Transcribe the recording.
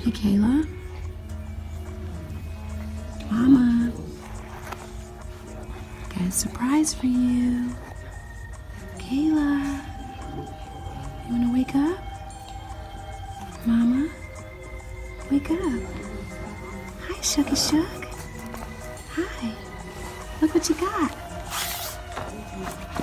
Hey, Kayla. Mama. Got a surprise for you. Kayla. You wanna wake up? Mama? Wake up. Hi, Shucky Shuck. Hi. Look what you got.